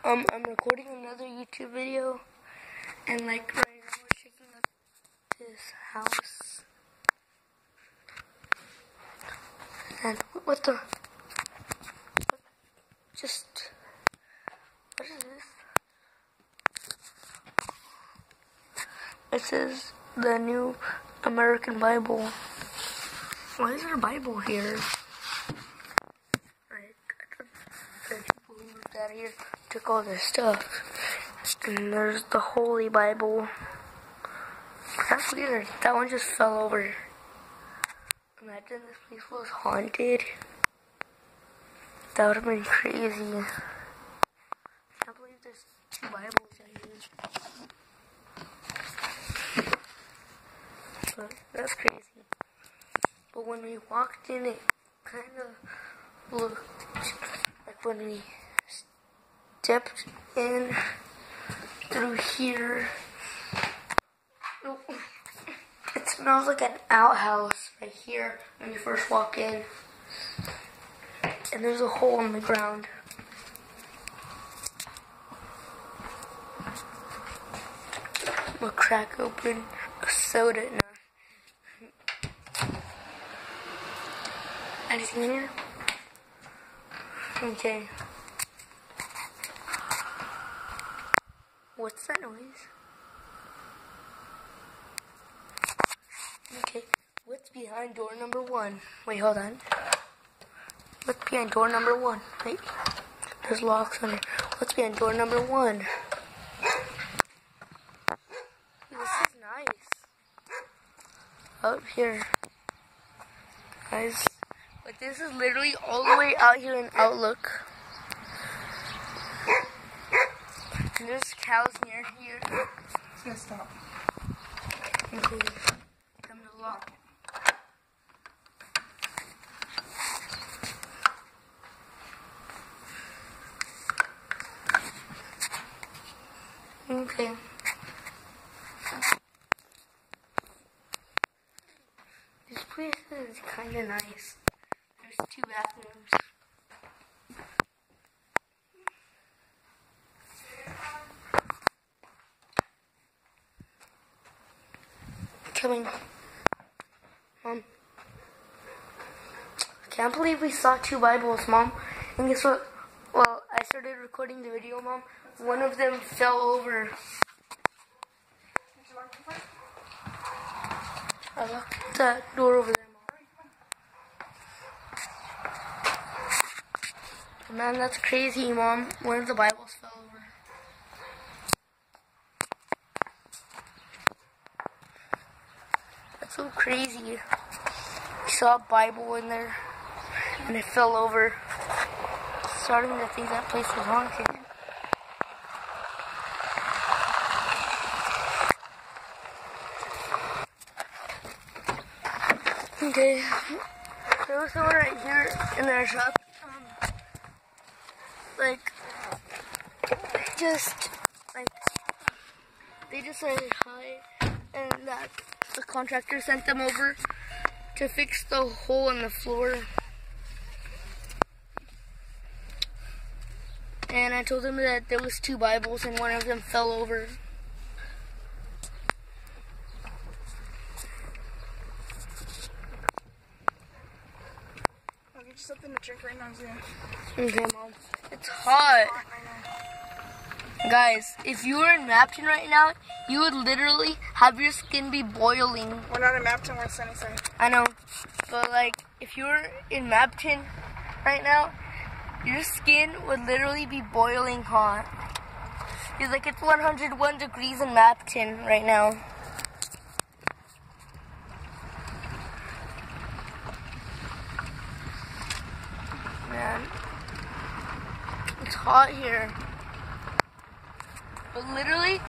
I'm recording another YouTube video, and like right now we're checking out this house. And what is this? This is the New American Bible. Why is there a Bible here? The people who moved out of here took all this stuff. And there's the Holy Bible. That's weird. That one just fell over. Imagine this place was haunted. That would have been crazy. I can't believe there's 2 Bibles out here. But that's crazy. But when we walked in, it kind of looked like when we stepped in through here. It smells like an outhouse right here when you first walk in. And there's a hole in the ground. We'll crack open a soda now. Anything in here? Okay. What's that noise? Okay. What's behind door number 1? Wait, hold on. What's behind door number 1? Wait. There's locks on it. What's behind door number 1? This is nice. Up here. Guys. But this is literally all the way out here in Outlook. And there's cows near here. It's gonna stop. Okay. I'm gonna lock it. Okay. This place is kind of nice. There's 2 bathrooms. Coming. Mom. I can't believe we saw 2 Bibles, Mom. And guess what? Well, I started recording the video, Mom. One of them fell over. I locked that door over there, Mom. Man, that's crazy, Mom. One of the Bibles fell over. That's so crazy. We saw a Bible in there, and it fell over. Starting to think that place was haunted. Okay, there was someone right here in their shop. They just said hi, and that the contractor sent them over to fix the hole in the floor. And I told them that there was 2 Bibles and one of them fell over. I'll get you something to drink right now, Zia. Okay, Mom. It's hot. Guys, if you were in Mapton right now, you would literally have your skin be boiling. We're not in Mapton, we're in Sunnyside. I know. But like, if you were in Mapton right now, your skin would literally be boiling hot. It's like it's 101 degrees in Mapton right now. Man, it's hot here. But literally,